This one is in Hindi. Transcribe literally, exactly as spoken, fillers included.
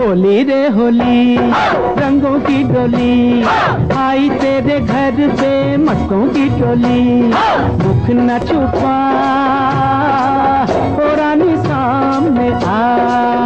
होली रे होली रंगों की डोली आई तेरे घर पे मटकों की टोली। मुख न छुपा ओ रानी सामने आ।